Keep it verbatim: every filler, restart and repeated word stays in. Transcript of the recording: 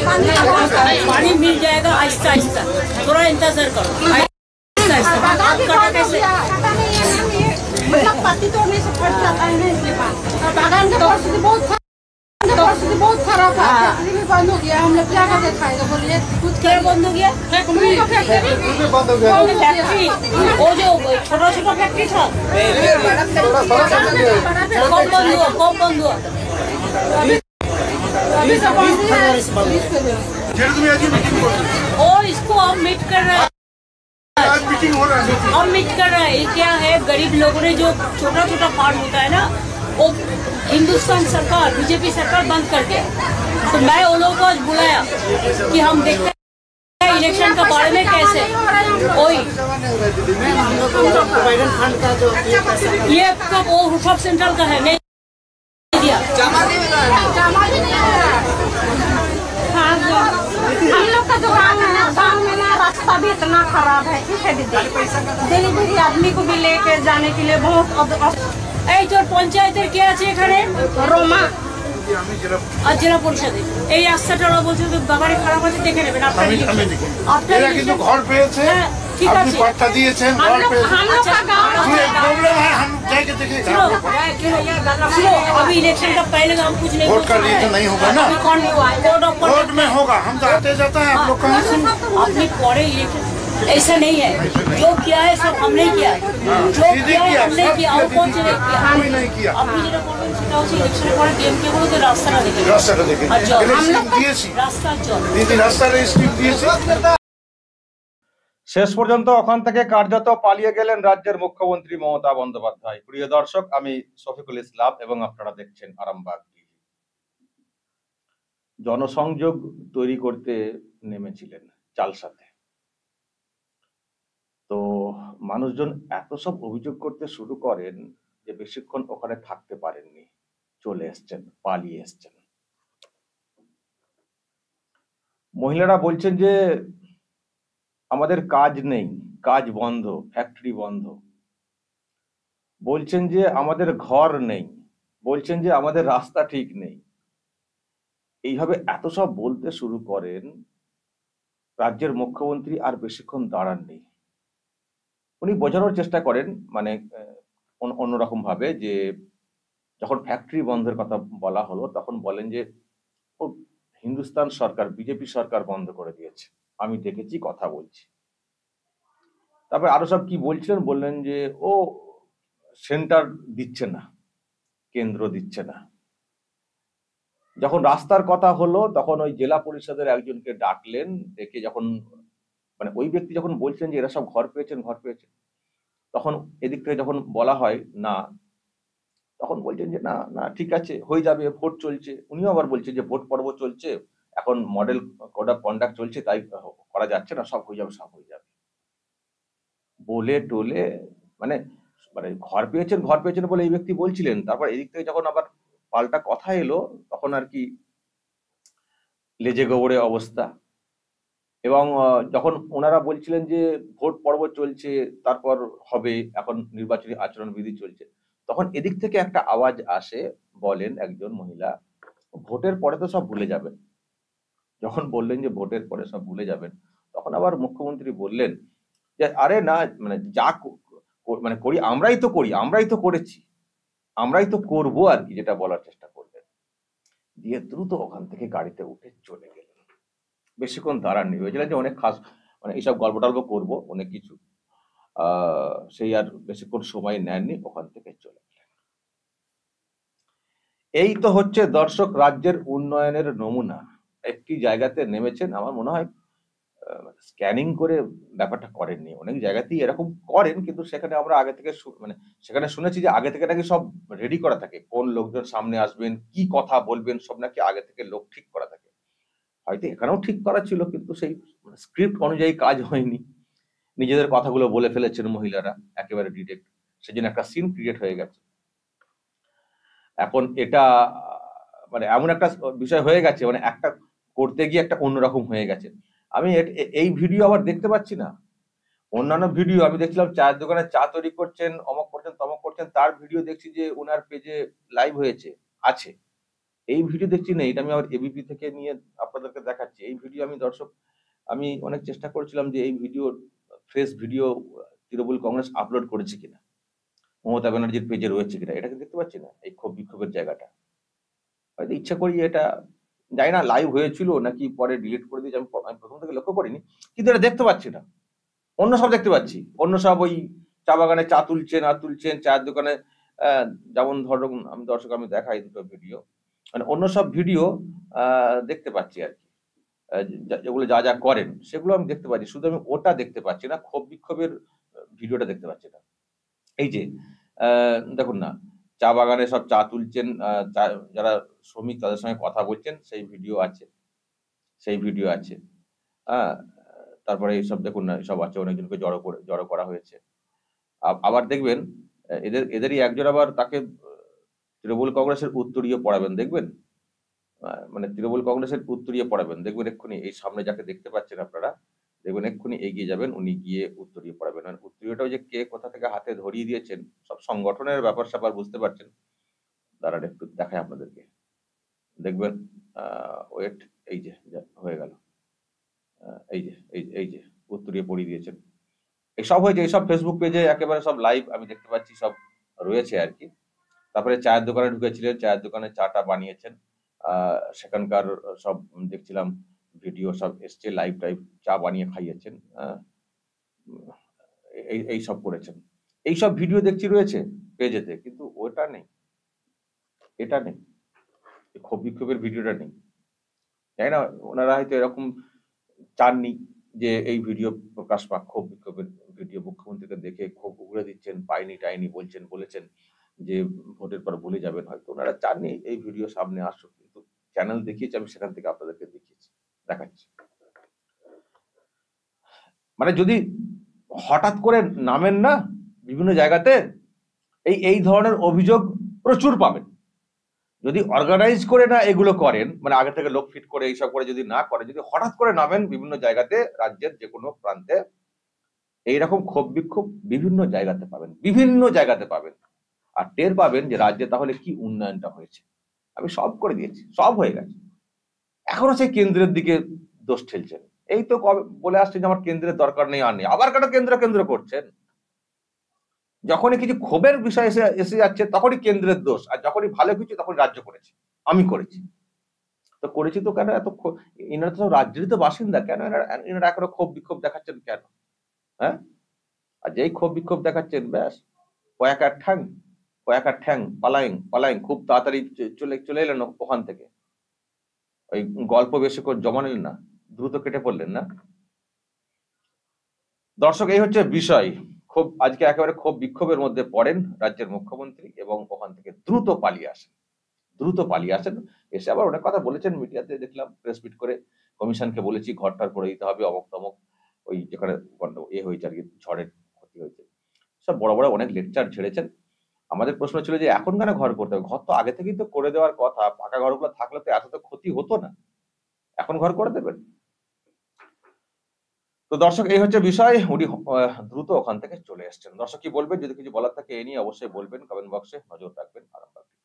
पानी मिल जाएगा आहिस्ता आहिस्ता, थोड़ा इंतजार करो। आहिस्ता आहिस्ता कटा कैसे मतलब पत्ती तोड़ने से फट जाता है ना, इसलिए बागान का परिस्थिति बहुत परिस्थिति बहुत खराब है। फैक्ट्री भी बंद हो गया, हम लोग क्या करके खाएगा बोलिए? कुछ क्या बंद हो गया? फैक्ट्री बंद हो गया। फैक्ट्री वो जो छोटा छोटा फैक्ट्री था कब बंद हुआ? कब बंद हुआ? और इसको हम मीट कर रहे हैं, हम मीट कर रहे हैं। क्या है, गरीब लोगों ने जो छोटा छोटा फार्म होता है ना, वो हिंदुस्तान सरकार बीजेपी सरकार बंद कर दिया। तो मैं वो लोगों को आज बुलाया कि हम देखते हैं इलेक्शन का बारे में कैसे कोई ये आपका वो सब सेंट्रल का है, नहीं दिया। हम लोग का जो गाँव है ना, गाँव में ना रास्ता भी इतना खराब है, ठीक है दीदी। डिलीवरी आदमी को भी लेके जाने के लिए बहुत এই তোর পঞ্চায়েতের কে আছে এখানে? রোমা আর জেলা পরিষদে এই রাস্তাটা ওরা বলছে তো বাগানে খারাপ আছে, দেখে নেবেন আপনারা। আপনারা কিন্তু ঘর পেয়েছে, ঠিক আছে, আপনি পাট্টা দিয়েছেন, ঘর পেয়েছে। हम लोग का गांव में प्रॉब्लम है, हम जाके देखेंगे। अभी इलेक्शन का पहले हम कुछ नहीं, वोट का लिए तो नहीं होगा ना, वोट में होगा। हम तो आते जाते हैं, आप लोग कहाँ से अपने पौड़े इलेक्शन ऐसा नहीं है। जो किया है सब हमने किया, जो किया है हमने किया, और कौन से नहीं किया? कोई नहीं किया। আপনি যেটা বলবেন সেটা হচ্ছে ইলেকশনের পরে ডিএমকে বলে তো রাস্তাটা দেখে, রাস্তাটা দেখে আমরা দিয়েছি, রাস্তা চল দিদি, রাস্তাটা স্কিপ দিয়েছি। শেষ পর্যন্ত ওখান থেকে কার্যত পালিয়ে গেলেন রাজ্যের মুখ্যমন্ত্রী মমতা বন্দ্যোপাধ্যায়। প্রিয় দর্শক, আমি শফিকুল ইসলাম এবং আপনারা দেখছেন আরামবাগ টিভি। জনসংযোগ তৈরি করতে নেমেছিলেন চালসাতে, তো মানুষজন এত সব অভিযোগ করতে শুরু করেন যে বেশিক্ষণ ওখানে থাকতে পারেননি, চলে এসছেন, পালিয়ে এসছেন। মহিলারা বলছেন যে আমাদের কাজ নেই, কাজ বন্ধ, ফ্যাক্টরি বন্ধ। বলছেন যে আমাদের ঘর নেই, বলছেন যে আমাদের রাস্তা ঠিক নেই। এইভাবে এত সব বলতে শুরু করেন, রাজ্যের মুখ্যমন্ত্রী আর বেশিক্ষণ দাঁড়াননি। উনি বোঝানোর চেষ্টা করেন, মানে অন্যরকম ভাবে, যে যখন ফ্যাক্টরি বন্ধের কথা বলা হলো তখন বলেন যে ও হিন্দুস্তান সরকার, বিজেপি সরকার বন্ধ করে দিয়েছে, আমি দেখেছি, কথা বলছি। তারপর আরো সব কি বলছিলেন, বললেন যে ও সেন্টার দিচ্ছে না, কেন্দ্র দিচ্ছে না। যখন রাস্তার কথা হলো তখন ওই জেলা পরিষদের একজনকে ডাকলেন, ডেকে যখন মানে ওই ব্যক্তি যখন বলছেন যে এরা সব ঘর পেয়েছেন, ঘর পেয়েছেন, তখন এদিক থেকে যখন বলা হয় না, তখন বলছেন যে না না ঠিক আছে, হয়ে যাবে, ভোট চলছে। উনিও আবার বলছেন যে ভোট পর্ব চলছে, এখন মডেল কোড অফ কন্ডাক্ট চলছে, তাই করা যাচ্ছে না, সব হয়ে যাবে, সব হয়ে যাবে বলে টোলে, মানে মানে ঘর পেয়েছেন, ঘর পেয়েছেন বলে এই ব্যক্তি বলছিলেন। তারপর এদিক থেকে যখন আবার পাল্টা কথা এলো, তখন আর কি লেজে গোবরে অবস্থা। এবং যখন ওনারা বলছিলেন যে ভোট পর্ব চলছে, তারপর হবে, এখন নির্বাচনী আচরণ বিধি চলছে, তখন এদিক থেকে একটা আওয়াজ আসে, বলেন একজন মহিলা, ভোটের পরে তো সব ভুলে যাবেন। যখন বললেন যে ভোটের পরে সব ভুলে যাবেন, তখন আবার মুখ্যমন্ত্রী বললেন যে আরে না, মানে যা মানে করি আমরাই তো করি, আমরাই তো করেছি, আমরাই তো করবো আর কি, যেটা বলার চেষ্টা করলেন। দিয়ে দ্রুত ওখান থেকে গাড়িতে উঠে চলে গেলেন। বেশিক্ষণ দাঁড়াননি, ভেবেছিলেন যে অনেক খাস মানে এইসব গল্প টল্প করবো, অনেক কিছু, আহ সেই আর বেশিক্ষণ সময় নেননি, ওখান থেকে চলে গেলেন। এই তো হচ্ছে দর্শক রাজ্যের উন্নয়নের নমুনা। একটি জায়গাতে নেমেছেন, আমার মনে হয় স্ক্যানিং করে ব্যাপারটা করেননি, অনেক জায়গাতেই এরকম করেন, কিন্তু সেখানে আমরা আগে থেকে মানে সেখানে শুনেছি যে আগে থেকে নাকি সব রেডি করা থাকে, কোন লোকজন সামনে আসবেন, কি কথা বলবেন, সব নাকি আগে থেকে লোক ঠিক করা থাকে। হয়তো এখানেও ঠিক করা ছিল, কিন্তু সেই স্ক্রিপ্ট অনুযায়ী কাজ হয়নি, নিজেদের কথাগুলো বলে ফেলেছেন মহিলারা একেবারে ডিরেক্ট, সেজন্য একটা সিন ক্রিয়েট হয়ে গেছে। এখন এটা মানে এমন একটা বিষয় হয়ে গেছে, মানে একটা করতে গিয়ে একটা অন্যরকম হয়ে গেছে। আমি এই ভিডিও আবার দেখতে পাচ্ছি না, অন্যান্য ভিডিও আমি দেখছিলাম চায়ের দোকানে চা তৈরি করছেন, অমক করছেন, তমক করছেন, তার ভিডিও দেখছি যে ওনার পেজে লাইভ হয়েছে, আছে, এই ভিডিও দেখছি না, এটা আমি আবার এবিপি থেকে নিয়ে আপনাদেরকে দেখাচ্ছি। এই ভিডিও আমি দর্শক আমি অনেক চেষ্টা করেছিলাম যে এই video fresh video Trinamool Congress upload করেছে কিনা, মমতা ব্যানার্জির পেজে রয়েছে কিনা, এটা কিন্তু দেখতে পাচ্ছি না। এই ক্ষোভ বিক্ষোভের জায়গাটা হয়তো ইচ্ছা করি, এটা জানি না লাইভ হয়েছিল নাকি পরে ডিলিট করে দিয়েছি, আমি প- আমি প্রথম থেকে লক্ষ্য করিনি, কিন্তু এটা দেখতে পাচ্ছি না। অন্য সব দেখতে পাচ্ছি, অন্য সব ওই চা বাগানে চা তুলছেন আর তুলছেন, চায়ের দোকানে আহ, যেমন ধরুন আমি দর্শক আমি দেখাই দুটো ভিডিও, মানে অন্য সব ভিডিও আহ, দেখতে পাচ্ছি আর কি। আহ, যা- যেগুলো যা যা করেন সেগুলো আমি দেখতে পাচ্ছি, শুধু আমি ওটা দেখতে পাচ্ছি না, ক্ষোভ বিক্ষোভের আহ, ভিডিওটা দেখতে পাচ্ছি না। এই যে আহ, দেখুন না, চা বাগানে সব চা তুলছেন, আহ, চা- যারা শ্রমিক তাদের সঙ্গে কথা বলছেন সেই ভিডিও আছে, সেই ভিডিও আছে। হ্যাঁ, তারপরে এইসব দেখুন না, সব আছে, অনেকজনকে জড়ো করে জড়ো করা হয়েছে। আ- আবার দেখবেন আহ, এদের এদেরই একজন আবার তাকে আহ, তৃণমূল কংগ্রেসের উত্তরীয় পড়াবেন দেখবেন। আহ, মানে তৃণমূল কংগ্রেসের উত্তরীয় পড়াবেন দেখবেন, এক্ষুনি এই সামনে যাকে দেখতে পাচ্ছেন আপনারা, দেখবেন এক্ষুনি এগিয়ে যাবেন, উনি গিয়ে উত্তরীয় পড়াবেন। আর উত্তরীয়টাও যে কে কোথা থেকে হাতে ধরিয়ে দিয়েছেন, সব সংগঠনের ব্যাপার স্যাপার বুঝতে পারছেন। দাঁড়ান একটু দেখায় আপনাদেরকে, দেখবেন। আহ ওয়েট, এই যে যা হয়ে গেল, আহ, এই যে এই যে এই যে উত্তরীয় পড়িয়ে দিয়েছেন। এইসব হয়েছে, এইসব ফেসবুক পেজে একেবারে সব লাইভ আমি দেখতে পাচ্ছি, সব রয়েছে আর কি। তারপরে চায়ের দোকানে ঢুকেছিলেন, চায়ের দোকানে চাটা বানিয়েছেন, আহ সেখানকার সব দেখছিলাম ভিডিও সব এসছে, লাইভ টাইভ চা বানিয়ে খাইয়েছেন। আহ, উম, এই এই সব করেছেন, এইসব ভিডিও দেখছি রয়েছে পেজেতে, কিন্তু ওটা নেই, এটা নেই, এই ক্ষোভ বিক্ষোভের ভিডিওটা নেই। তাই না, ওনারা হয়তো এরকম চাননি যে এই ভিডিও প্রকাশ পাক, ক্ষোভ বিক্ষোভের ভিডিও মুখ্যমন্ত্রীকে দেখে ক্ষোভ উগড়ে দিচ্ছেন, পাইনি টাইনি বলছেন, বলেছেন যে ভোটের পর ভুলে যাবেন, হয়তো ওনারা চাননি এই ভিডিও সামনে আসুক, কিন্তু চ্যানেল দেখিয়েছি আমি, সেখান থেকে আপনাদেরকে দেখিয়েছি, দেখাচ্ছি। মানে যদি হঠাৎ করে নামেন না বিভিন্ন জায়গাতে, এই এই ধরনের অভিযোগ প্রচুর পাবেন। যদি অর্গানাইজ করে না এগুলো করেন, মানে আগে থেকে লোক ফিট করে এইসব করে যদি না করে, যদি হঠাৎ করে নামেন বিভিন্ন জায়গাতে, রাজ্যের যে কোনো প্রান্তে এইরকম ক্ষোভ বিক্ষোভ বিভিন্ন জায়গাতে পাবেন, বিভিন্ন জায়গাতে পাবেন। আর টের পাবেন যে রাজ্যে তাহলে কি উন্নয়নটা হয়েছে। আমি সব করে দিয়েছি, সব হয়ে গেছে, এখনো সেই কেন্দ্রের দিকে দোষ ঠেলছেন। এই তো কবে বলে আসছে যে আমার কেন্দ্রের দরকার নেই, আর নেই, আবার কেন কেন্দ্র কেন্দ্র করছেন? যখনই কিছু ক্ষোভের বিষয় এসে এসে যাচ্ছে তখনই কেন্দ্রের দোষ, আর যখনই ভালো কিছু তখন রাজ্য করেছে, আমি করেছি। তো করেছি তো কেন এত ক্ষো- এনারা তো সব রাজ্যেরই তো বাসিন্দা, কেন এনারা এনারা এখনো ক্ষোভ বিক্ষোভ দেখাচ্ছেন কেন? হ্যাঁ, আর যেই ক্ষোভ বিক্ষোভ দেখাচ্ছেন ব্যাস, কয়েক আর ঠ্যাং, কয়েক আর ঠ্যাং পালাইং পালাইং, খুব তাড়াতাড়ি চ- চলে চলে এলেন ওখান থেকে। ওই গল্প বেশি করে জমা নিলেন না, দ্রুত কেটে পড়লেন না। দর্শক, এই হচ্ছে বিষয়। খুব আজকে একেবারে ক্ষোভ বিক্ষোভের মধ্যে পড়েন রাজ্যের মুখ্যমন্ত্রী এবং ওখান থেকে দ্রুত পালিয়ে আসেন, দ্রুত পালিয়ে আসেন। এসে আবার অনেক কথা বলেছেন মিডিয়াতে, দেখলাম প্রেস মিট করে, কমিশনকে বলেছি ঘরটার করে দিতে হবে, অমক তমক, ওই যেখানে গন্ড- এ হয়েছে আর কি, ঝড়ের ক্ষতি হয়েছে, সব বড় বড় অনেক লেকচার ছেড়েছেন। আমাদের প্রশ্ন ছিল যে এখন কেন ঘর করতে হবে, ঘর তো আগে থেকেই তো করে দেওয়ার কথা, পাকা ঘরগুলো থাকলে তো এত তো ক্ষতি হতো না, এখন ঘর করে দেবেন। তো দর্শক, এই হচ্ছে বিষয়, উনি আহ, দ্রুত ওখান থেকে চলে এসেছেন। দর্শক কি বলবেন, যদি কিছু বলার থাকে এ নিয়ে অবশ্যই বলবেন, কমেন্ট বক্সে নজর রাখবেন। আরামবাগ।